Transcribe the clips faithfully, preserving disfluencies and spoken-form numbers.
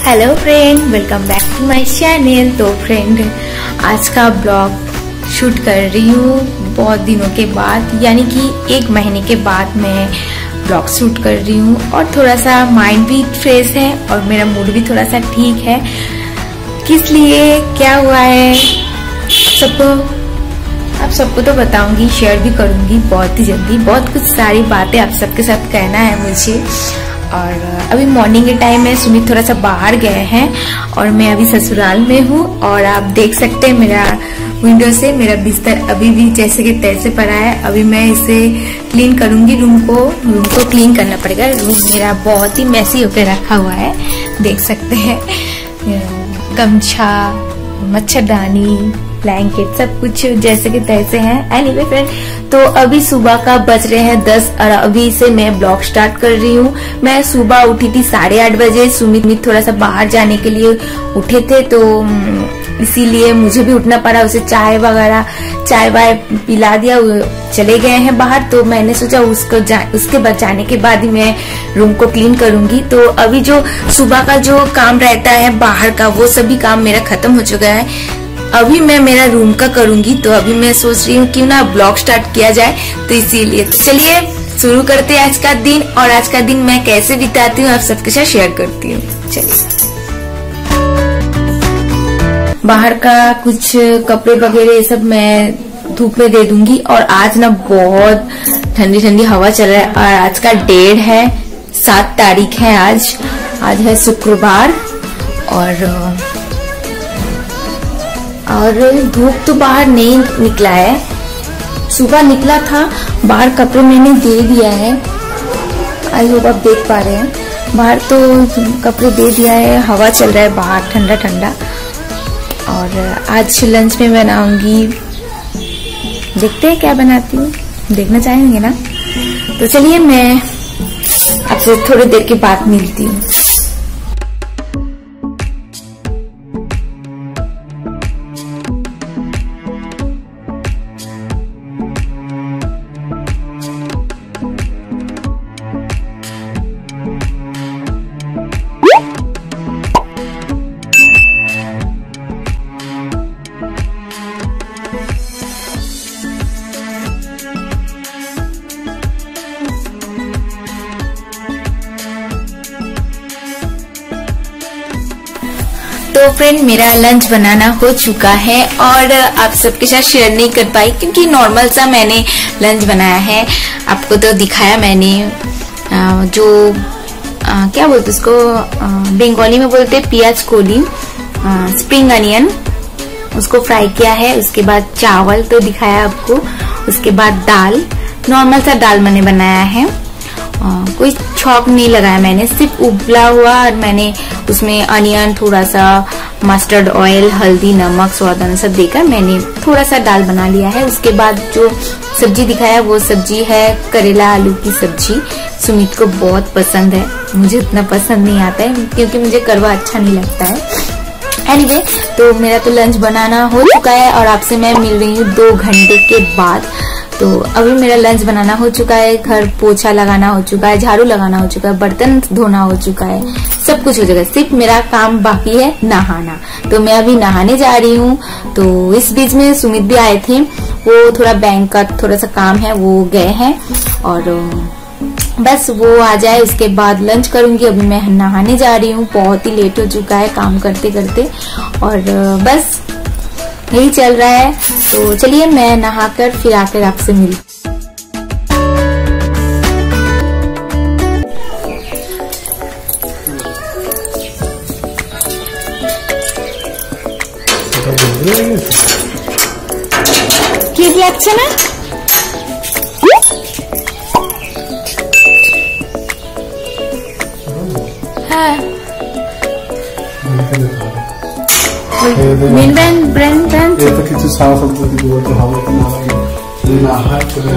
Hello friend, welcome back to my channel. तो friend, आज का ब्लॉग शूट कर रही हूँ बहुत दिनों के बाद, यानी कि एक महीने के बाद मैं ब्लॉग शूट कर रही हूँ। और थोड़ा सा माइंड भी फ्रेश है और मेरा मूड भी थोड़ा सा ठीक है। किस लिए, क्या हुआ है, सबको आप सबको तो बताऊंगी, शेयर भी करूंगी बहुत ही जल्दी। बहुत कुछ सारी बातें आप सबके साथ कहना है मुझे। और अभी मॉर्निंग के टाइम में सुमित थोड़ा सा बाहर गए हैं और मैं अभी ससुराल में हूँ। और आप देख सकते हैं मेरा विंडो से मेरा बिस्तर अभी भी जैसे कि तैसे पड़ा है। अभी मैं इसे क्लीन करूंगी, रूम को रूम को क्लीन करना पड़ेगा। रूम मेरा बहुत ही मैसी होकर रखा हुआ है, देख सकते हैं। गमछा, मच्छरदानी, ब्लैंकेट सब कुछ जैसे कि तैसे हैं। एनीवे फ्रेंड, तो अभी सुबह का बज रहे हैं दस और अभी से मैं ब्लॉग स्टार्ट कर रही हूँ। मैं सुबह उठी थी साढ़े आठ बजे। सुमित थोड़ा सा बाहर जाने के लिए उठे थे, तो इसीलिए मुझे भी उठना पड़ा। उसे चाय वगैरह चाय वाय पिला दिया, चले गए हैं बाहर। तो मैंने सोचा उसको जा, उसके बाद जाने के बाद ही मैं रूम को क्लीन करूंगी। तो अभी जो सुबह का जो काम रहता है बाहर का, वो सभी काम मेरा खत्म हो चुका है। अभी मैं मेरा रूम का करूंगी। तो अभी मैं सोच रही हूँ क्यों ना ब्लॉग स्टार्ट किया जाए, तो इसीलिए तो चलिए शुरू करते हैं आज का दिन। और आज का दिन मैं कैसे बिताती हूँ आप सबके साथ शेयर करती हूँ। चलिए, बाहर का कुछ कपड़े वगैरह ये सब मैं धूप में दे दूंगी। और आज ना बहुत ठंडी ठंडी हवा चल रहा है। और आज का डेट है सात तारीख है आज आज है शुक्रवार। और और धूप तो बाहर नहीं निकला है, सुबह निकला था। बाहर कपड़े मैंने दे दिया है, आई होप आप देख पा रहे हैं। बाहर तो कपड़े दे दिया है, हवा चल रहा है बाहर ठंडा ठंडा। और आज लंच में बनाऊंगी, देखते हैं क्या बनाती हूँ, देखना चाहेंगे ना। तो चलिए मैं आपसे थोड़ी देर के बाद मिलती हूँ। तो फ्रेंड, मेरा लंच बनाना हो चुका है और आप सबके साथ शेयर नहीं कर पाई क्योंकि नॉर्मल सा मैंने लंच बनाया है। आपको तो दिखाया मैंने, जो आ, क्या बोलते उसको, बंगाली में बोलते प्याज कोली, स्प्रिंग अनियन, उसको फ्राई किया है। उसके बाद चावल तो दिखाया आपको। उसके बाद दाल, नॉर्मल सा दाल मैंने बनाया है। आ, कोई छौंक नहीं लगाया मैंने, सिर्फ उबला हुआ। और मैंने उसमें अनियन, थोड़ा सा मस्टर्ड ऑयल, हल्दी, नमक, स्वाद अनुसार देकर मैंने थोड़ा सा दाल बना लिया है। उसके बाद जो सब्जी दिखाया वो सब्जी है करेला आलू की सब्जी। सुमित को बहुत पसंद है, मुझे उतना पसंद नहीं आता है क्योंकि मुझे कड़वा अच्छा नहीं लगता है। एनीवे, तो मेरा तो लंच बनाना हो चुका है और आपसे मैं मिल रही हूँ दो घंटे के बाद। तो अभी मेरा लंच बनाना हो चुका है, घर पोछा लगाना हो चुका है, झाड़ू लगाना हो चुका है, बर्तन धोना हो चुका है, सब कुछ हो चुका है। सिर्फ मेरा काम बाकी है नहाना। तो मैं अभी नहाने जा रही हूँ। तो इस बीच में सुमित भी आए थे, वो थोड़ा बैंक का थोड़ा सा काम है, वो गए हैं। और बस वो आ जाए उसके बाद लंच करूंगी। अभी मैं नहाने जा रही हूँ, बहुत ही लेट हो चुका है काम करते करते। और बस यही चल रहा है। तो चलिए मैं नहाकर फिर आकर आपसे मिलती। ठीक लगছে না? হ্যাঁ, মেন ব্র্যান্ড ব্র্যান্ড ব্র্যান্ড এটা কিছু সারা শব্দ যদি বলতে হবে কি না হবে, যদি না হয় তাহলে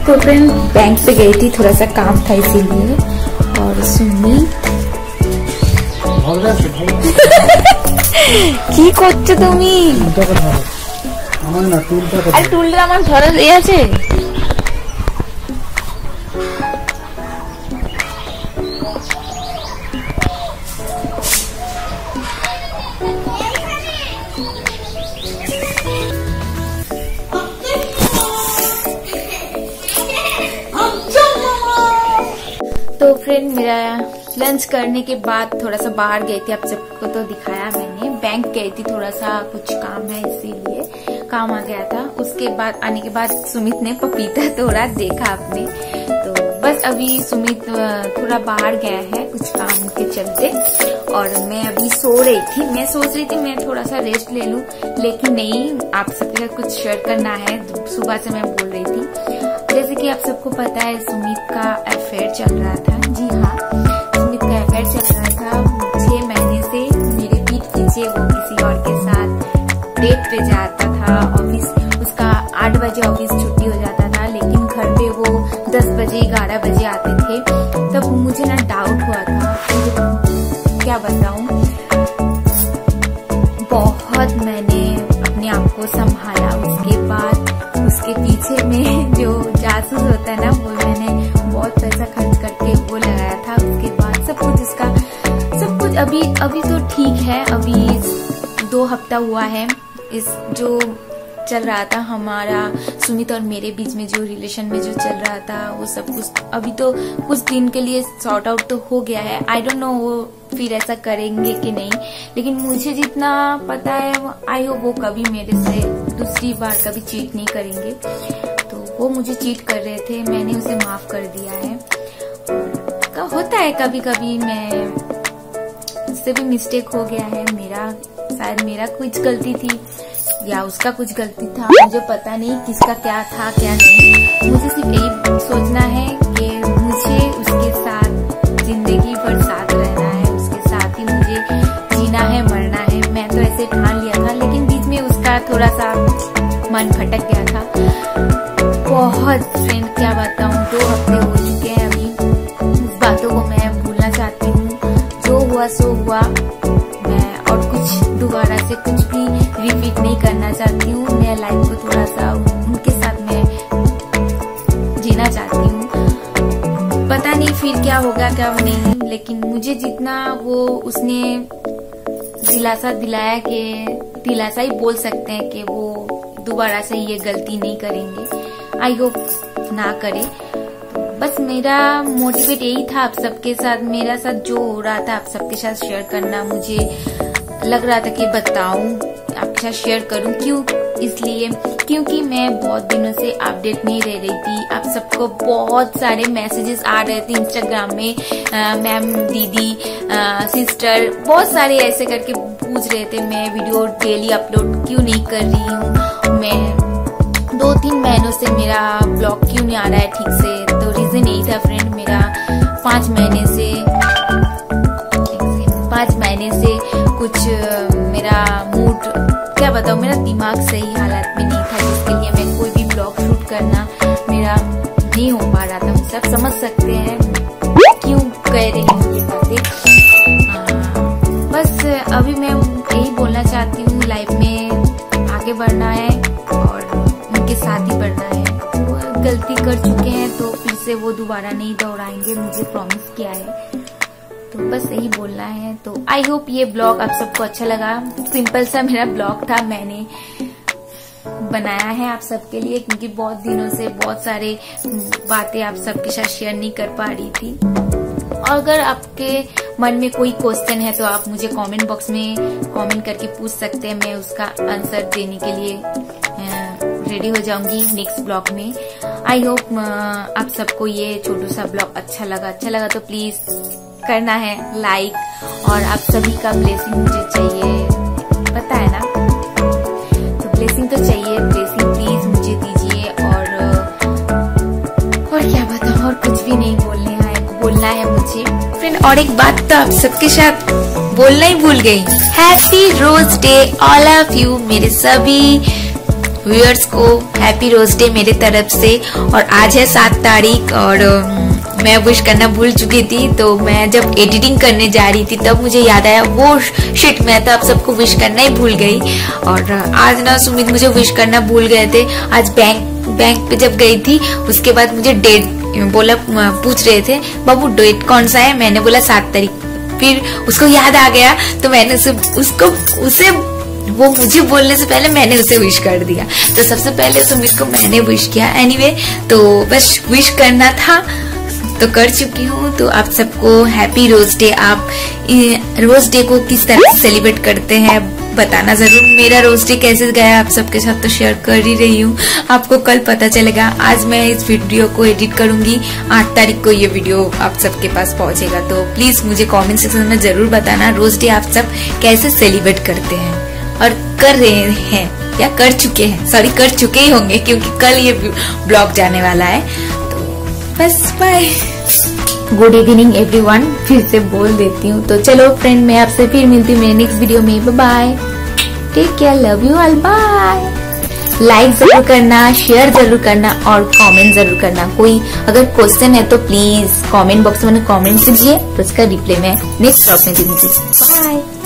तो फ्रेंड बैंक पे गई थी, थोड़ा सा काम था इसीलिए। और सुमित কি করছো তুমি? আমার না টুলটা আরে টুলটা আমার ধরে এই আছে। तो फ्रेंड मेरा लंच करने के बाद थोड़ा सा बाहर गई थी, आप सबको तो दिखाया मैंने। बैंक गई थी, थोड़ा सा कुछ काम है इसीलिए काम आ गया था। उसके बाद आने के बाद सुमित ने पपीता तोड़ा, देखा आपने। तो बस अभी सुमित थोड़ा बाहर गया है कुछ काम के चलते, और मैं अभी सो रही थी। मैं सोच रही थी मैं थोड़ा सा रेस्ट ले लूं, लेकिन नहीं, आप सबके साथ कुछ शेयर करना है। सुबह से मैं बोल रही थी, जैसे कि आप सबको पता है सुमित का अफेयर चल रहा था। जी हाँ, सुमित का अफेयर चल रहा था। छह महीने से मेरे पीठ पीछे वो किसी और के साथ डेट पे जाता था। ऑफिस उसका आठ बजे ऑफिस छुट्टी हो जाता था, लेकिन घर पे वो दस बजे ग्यारह बजे आते थे। तब मुझे ना डाउट हुआ था, क्या बताऊं, बहुत मैंने अपने आप को संभाला। उसके बाद उसके पीछे में जो जासूस होता है ना, वो मैंने बहुत पैसा खर्च करके वो लगाया था। उसके बाद सब कुछ उसका सब कुछ अभी अभी तो ठीक है। अभी दो हफ्ता हुआ है इस जो चल रहा था हमारा सुमित और मेरे बीच में, जो रिलेशन में जो चल रहा था, वो सब कुछ अभी तो कुछ दिन के लिए सॉर्ट आउट तो हो गया है। आई डोंट नो वो फिर ऐसा करेंगे कि नहीं, लेकिन मुझे जितना पता है आई होप वो कभी मेरे से दूसरी बार कभी चीट नहीं करेंगे। तो वो मुझे चीट कर रहे थे, मैंने उसे माफ कर दिया है। और होता है कभी कभी, मैं उससे भी मिस्टेक हो गया है। मेरा शायद मेरा कुछ गलती थी या उसका कुछ गलती था, मुझे पता नहीं किसका क्या था क्या नहीं। मुझे सिर्फ यही सोचना है कि मुझे उसके साथ जिंदगी भर साथ रहना है, उसके साथ ही मुझे जीना है मरना है। मैं तो ऐसे ठान लिया था, लेकिन बीच में उसका थोड़ा सा मन भटक गया था। बहुत फ्रेंड क्या बताऊं, दो हफ्ते हो चुके हैं अभी। उस बातों को मैं भूलना चाहती हूँ, जो हुआ सो हुआ। मैं और कुछ दोबारा से कुछ भी रिपीट नहीं करना चाहती हूँ। मैं लाइफ को थोड़ा सा उनके साथ में जीना चाहती हूँ। पता नहीं फिर क्या होगा क्या नहीं, लेकिन मुझे जितना वो उसने दिलासा दिलाया, कि दिलासा ही बोल सकते हैं कि वो दोबारा से ये गलती नहीं करेंगे। आई होप ना करे। बस मेरा मोटिवेट यही था आप सबके साथ, मेरा साथ जो हो रहा था आप सबके साथ शेयर करना। मुझे लग रहा था कि बताऊं, आपके साथ शेयर करूं। क्यों? इसलिए क्योंकि मैं बहुत दिनों से अपडेट नहीं रह रही थी। आप सबको बहुत सारे मैसेजेस आ रहे थे इंस्टाग्राम में, मैम, दीदी, आ, सिस्टर, बहुत सारे ऐसे करके पूछ रहे थे मैं वीडियो डेली अपलोड क्यों नहीं कर रही हूँ। मैं दो तीन महीनों से मेरा ब्लॉग क्यों नहीं आ रहा है ठीक से, तो रीजन यही था फ्रेंड। मेरा पाँच महीने से पाँच महीने से कुछ मेरा मूड, क्या बताऊँ, मेरा दिमाग सही हालत में नहीं था, जिसके लिए मैं कोई भी ब्लॉग शूट करना मेरा नहीं हो पा रहा था। मुझे आप समझ सकते हैं क्यों कह रही हूँ ये बातें। बस अभी मैं यही बोलना चाहती हूँ, लाइफ में आगे बढ़ना है और उनके साथ ही बढ़ना है। वो गलती कर चुके हैं तो फिर से वो दोबारा नहीं दोहराएंगे, मुझे प्रॉमिस किया है। तो बस यही बोलना है। तो आई होप ये ब्लॉग आप सबको अच्छा लगा। सिंपल सा मेरा ब्लॉग था, मैंने बनाया है आप सबके लिए, क्योंकि बहुत दिनों से बहुत सारे बातें आप सबके साथ शेयर नहीं कर पा रही थी। और अगर आपके मन में कोई क्वेश्चन है तो आप मुझे कमेंट बॉक्स में कमेंट करके पूछ सकते हैं, मैं उसका आंसर देने के लिए रेडी हो जाऊंगी नेक्स्ट ब्लॉग में। आई होप आप सबको ये छोटू सा ब्लॉग अच्छा लगा। अच्छा लगा तो प्लीज करना है लाइक, और आप सभी का ब्लेसिंग मुझे चाहिए, पता है ना, तो ब्लेसिंग तो चाहिए। ब्लेसिंग प्लीज मुझे दीजिए। और और क्या बताऊं, और कुछ भी नहीं बोलने है बोलना है मुझे फ्रेंड। और एक बात तो आप सबके साथ बोलना ही भूल गई, happy rose day all of you, मेरे सभी व्यूअर्स को हैप्पी रोज डे मेरे तरफ से। और आज है सात तारीख और मैं विश करना भूल चुकी थी, तो मैं जब एडिटिंग करने जा रही थी तब मुझे याद आया वो शिट, मैं तो आप सबको विश करना ही भूल गई। और आज ना सुमित मुझे विश करना भूल गए थे। आज बैंक बैंक पे जब गई थी उसके बाद मुझे डेट बोला, पूछ रहे थे बाबू डेट कौन सा है, मैंने बोला सात तारीख। फिर उसको याद आ गया तो मैंने उसे उसको उसे वो मुझे बोलने से पहले मैंने उसे विश कर दिया। तो सबसे पहले सुमित को मैंने विश किया। एनीवे तो बस विश करना था तो कर चुकी हूँ। तो आप सबको हैप्पी रोज डे। आप रोज डे को किस तरह से सेलिब्रेट करते हैं बताना जरूर। मेरा रोज डे कैसे गया आप सबके साथ तो शेयर कर ही रही हूँ, आपको कल पता चलेगा। आज मैं इस वीडियो को एडिट करूंगी, आठ तारीख को ये वीडियो आप सबके पास पहुंचेगा। तो प्लीज मुझे कमेंट सेक्शन में जरूर बताना रोज डे आप सब कैसे सेलिब्रेट करते हैं और कर रहे हैं या कर चुके हैं। सॉरी कर चुके ही होंगे क्योंकि कल ये ब्लॉग जाने वाला है। तो बस बाय, गुड इवनिंग एवरीवन, फिर से बोल देती हूँ। तो चलो फ्रेंड, मैं आपसे फिर मिलती हूँ मेरे नेक्स्ट वीडियो में। Bye bye, take care, love you all, bye. Like जरूर करना, शेयर जरूर करना और कमेंट जरूर करना। कोई अगर क्वेश्चन है तो प्लीज कमेंट बॉक्स में कमेंट कीजिए, तो उसका रिप्लाई मैं नेक्स्ट ब्लॉग में दूंगी। बाय।